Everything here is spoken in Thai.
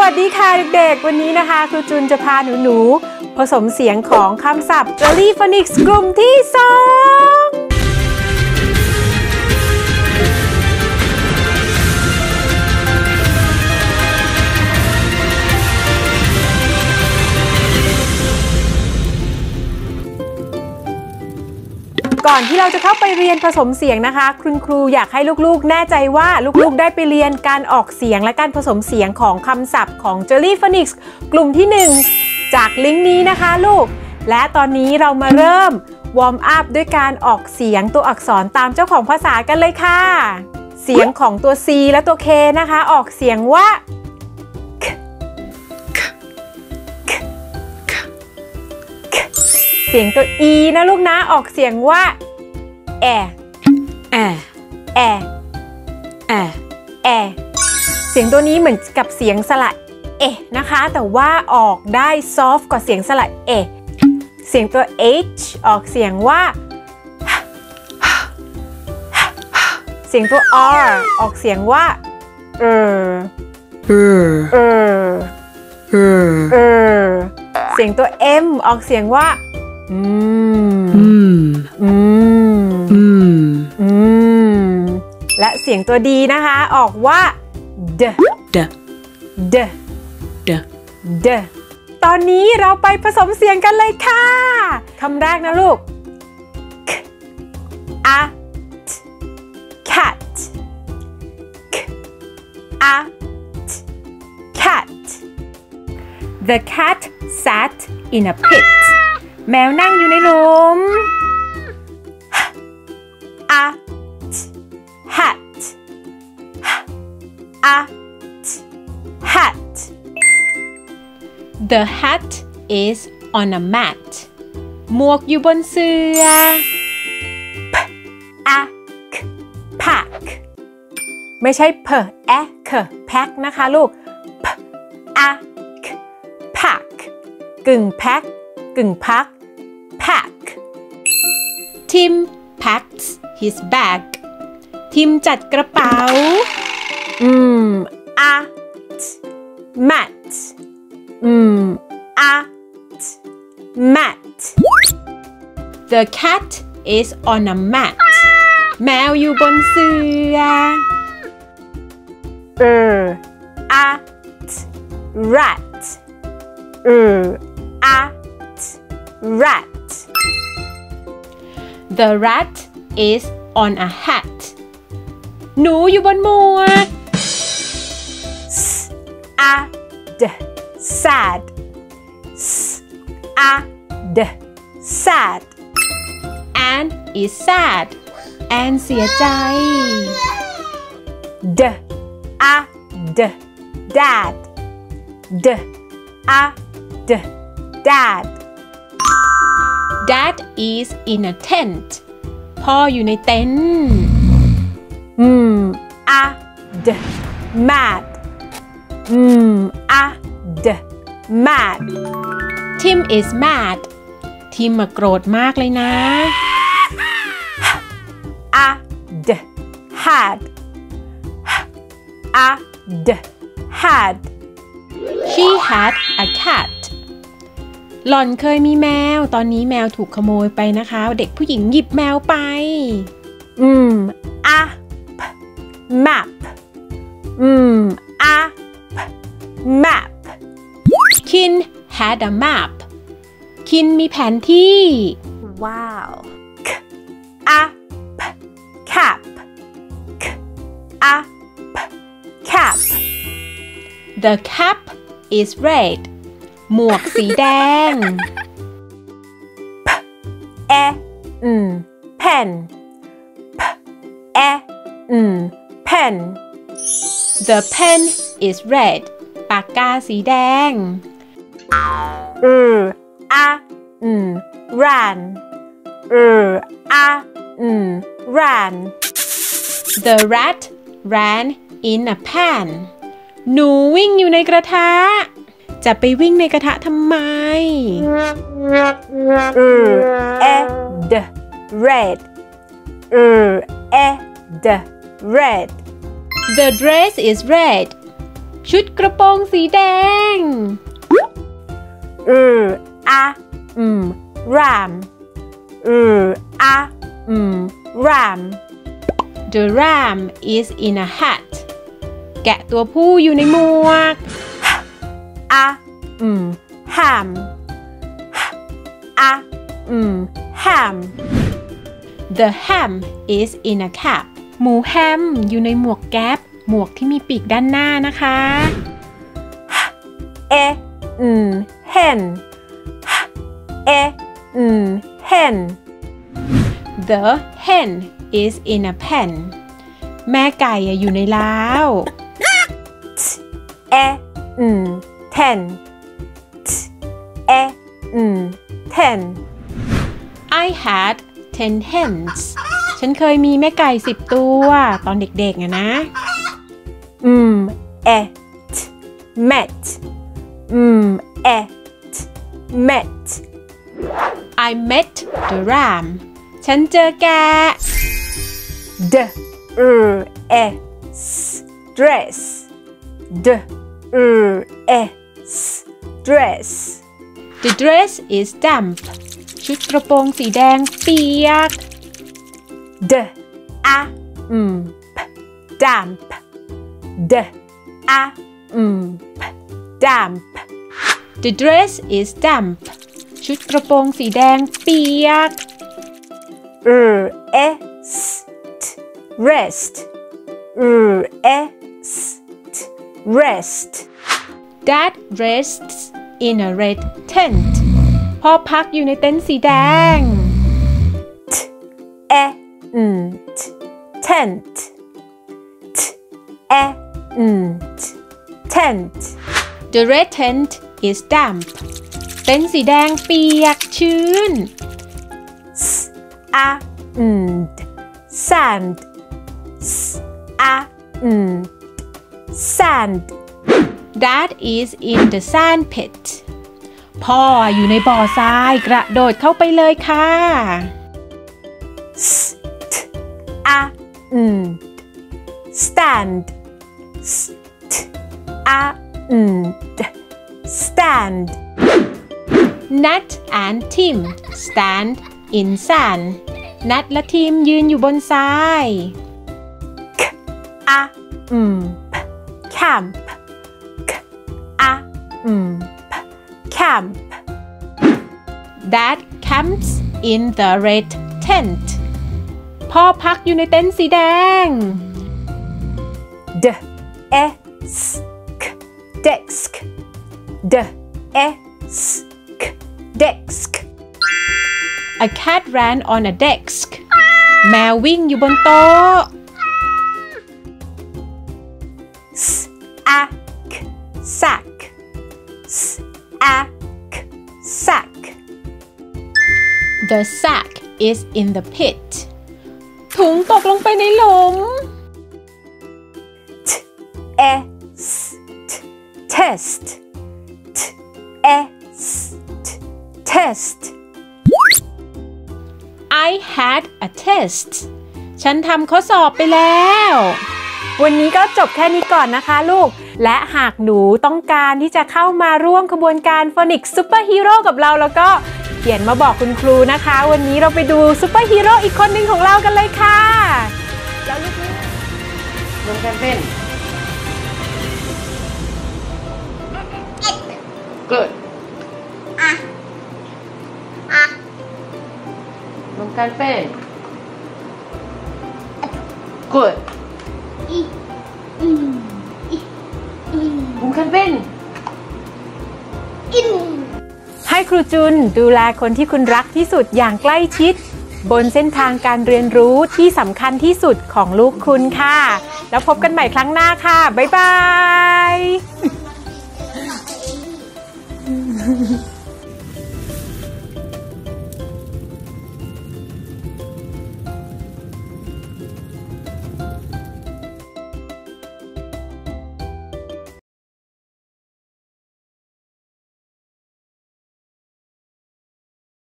วัสดีค่ะเด็กๆวันนี้นะคะครูจุนจะพาหนูผสมเสียงของคำศัพท์ Jolly Phonics กลุ่มที่ 2ก่อนที่เราจะเข้าไปเรียนผสมเสียงนะคะคุณครูอยากให้ลูกๆแน่ใจว่าลูกๆได้ไปเรียนการออกเสียงและการผสมเสียงของคำศัพท์ของ Jolly Phonics กลุ่มที่ 1จากลิงก์นี้นะคะลูกและตอนนี้เรามาเริ่มวอร์มอัพด้วยการออกเสียงตัวอักษรตามเจ้าของภาษากันเลยค่ะเสียงของตัว C และตัว K นะคะออกเสียงว่าเสียงตัว E นะลูกนะออกเสียงว่าแอเสียงตัวนี้เหมือนกับเสียงสระเอนะคะแต่ว่าออกได้ซอฟต์กว่าเสียงสระเอเสียงตัว H ออกเสียงว่าเสียงตัว R ออกเสียงว่าเสียงตัว M ออกเสียงว่าและเสียงตัวดีนะคะออกว่าเดตอนนี้เราไปผสมเสียงกันเลยค่ะคำแรกนะลูก cat The cat sat in a pit แมวนั่งอยู่ในหลุม hat The hat is on a mat หมวกอยู่บนเสื่อ pack ไม่ใช่pack นะคะลูก pack กึ่งแพ็คกึ่งพัก pack Tim packs his bag ทิมจัดกระเป๋าmat The cat is on a mat แมวอยู่บนเสื่อrat The rat is on a hat หนูอยู่บนหมวกsad Anne is sad Anne เสียใจ dad Dad is in a tent พ่ออยู่ในเต็นท์mad Tim is mad ทิมมาโกรธมากเลยนะ had She had a cat หล่อนเคยมีแมวตอนนี้แมวถูกขโมยไปนะคะเด็กผู้หญิงหยิบแมวไปmap Kin had a map คินมีแผนที่ว้าว cap The cap is red หมวกสีแดง pen pen The pen is red ปากกาสีแดงran The rat ran in a pan หนูวิ่งอยู่ในกระทะจะไปวิ่งในกระทะทำไม red The dress is red ชุดกระโปรงสีแดงram ram The ram is in a hat แกะตัวผู้อยู่ในหมวกham ham The ham is in a cap หมูแฮมอยู่ในหมวกแก๊ปหมวกที่มีปีกด้านหน้านะคะ hen hen The hen is in a pen แม่ไก่อยู่ในเล้า ten ten I had 10 hens ฉันเคยมีแม่ไก่10 ตัวตอนเด็กๆนะmet met I met the ram ฉันเจอแกะ dress dress The dress is damp ชุดกระโปรงสีแดงเปียก damp damp The dress is damp ชุดกระโปรงสีแดงเปียก rest rest Dad rests in a red tent พ่อพักอยู่ในเต็นท์สีแดง tent tent The red tent is damp เต็นท์สีแดงเปียกชื้น sand sand Dad is in the sand pit พ่ออยู่ในบ่อทรายกระโดดเข้าไปเลยค่ะ stand stand Nat and Tim stand in sand นัทและทีมยืนอยู่บนทราย camp camp Dad camps in the red tent พ่อพักอยู่ในเต็นท์สีแดง desk desk A cat ran on a desk แมววิ่งอยู่บนโต๊ะ sack The sack is in the pit ถุงตกลงไปในหลุม test test I had a test ฉันทำข้อสอบไปแล้ววันนี้ก็จบแค่นี้ก่อนนะคะลูกและหากหนูต้องการที่จะเข้ามาร่วมขบวนการ Phonics Super Hero กับเราแล้วก็เขียนมาบอกคุณครูนะคะวันนี้เราไปดูซูเปอร์ฮีโร่อีกคนหนึ่งของเรากันเลยค่ะแล้วลูกๆลงแคมเปญ Good ลงแคมเปญ Good ลงแคมเปญให้ครูจุนดูแลคนที่คุณรักที่สุดอย่างใกล้ชิดบนเส้นทางการเรียนรู้ที่สำคัญที่สุดของลูกคุณค่ะแล้วพบกันใหม่ครั้งหน้าค่ะบ๊ายบาย